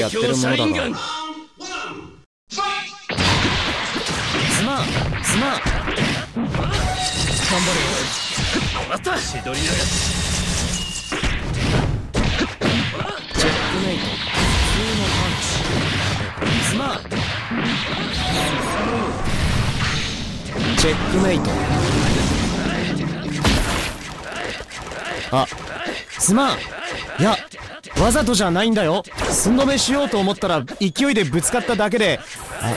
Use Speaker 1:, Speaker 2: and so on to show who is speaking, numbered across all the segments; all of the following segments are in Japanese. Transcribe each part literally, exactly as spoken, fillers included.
Speaker 1: やってるものだが。すまんすまん。頑張れよ。またしどりやがって。チェックメイト。普通のパンチ。すまん。チェックメイト。あ、すまん。いや、わざとじゃないんだよ。寸止めしようと思ったら勢いでぶつかっただけで。あ、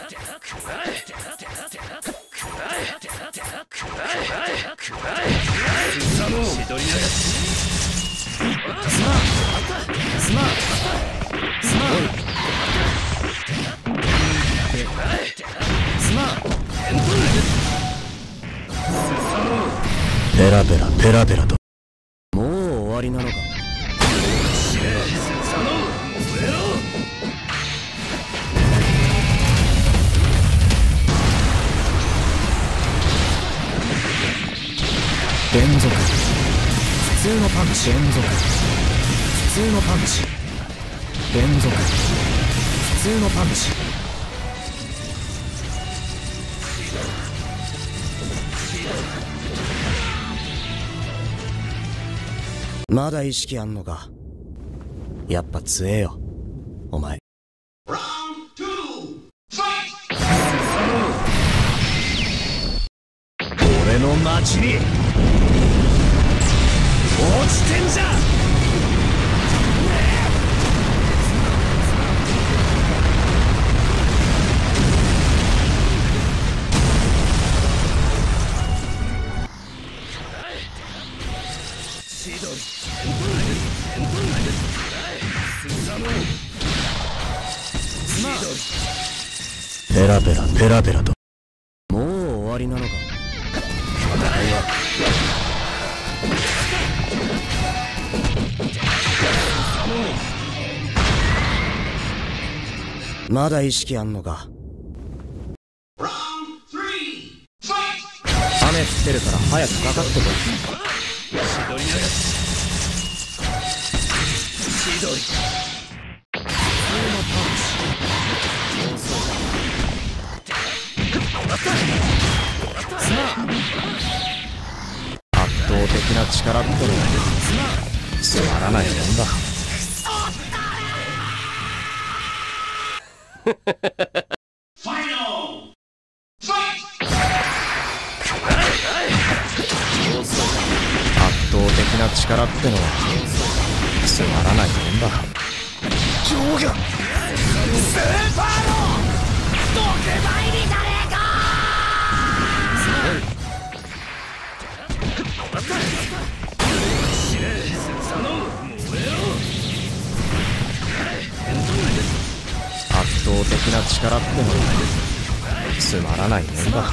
Speaker 1: すまんすまんすまんすまん。
Speaker 2: ペラペラペラペラと。
Speaker 1: もう終わりなのか。連続。普通のパンチ。連続。普通のパンチ。連続。普通のパンチ。まだ意識あんのか。やっぱ強えよお前。俺の町に落ちてんじゃん。
Speaker 2: ペラペラペラペラと。
Speaker 1: もう終わりなのか。まだ意識あんのか。雨降ってるから早くかかってこい。圧倒的な力ってのはつまらないもんだ。圧倒的な力ってのはつまらないもんだ。ジョーガスーパーの特売日じゃねえか。圧倒的な力ってのはつまらないもんだ。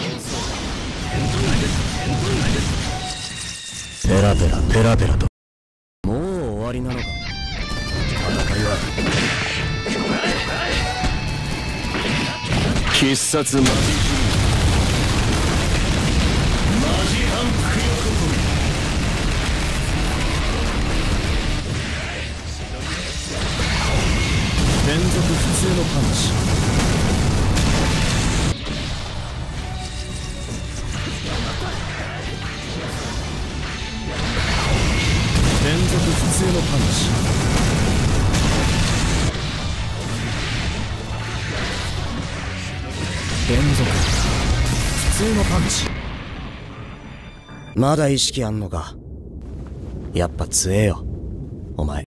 Speaker 2: ペラペラペラペラと。
Speaker 1: もう終わりなのか。戦いは
Speaker 2: 必殺マジマジハンクヨコト
Speaker 1: 連続普通のパンチ。連続普通のパンチ。連続普通のパンチ。まだ意識あんのか。やっぱ強えよお前。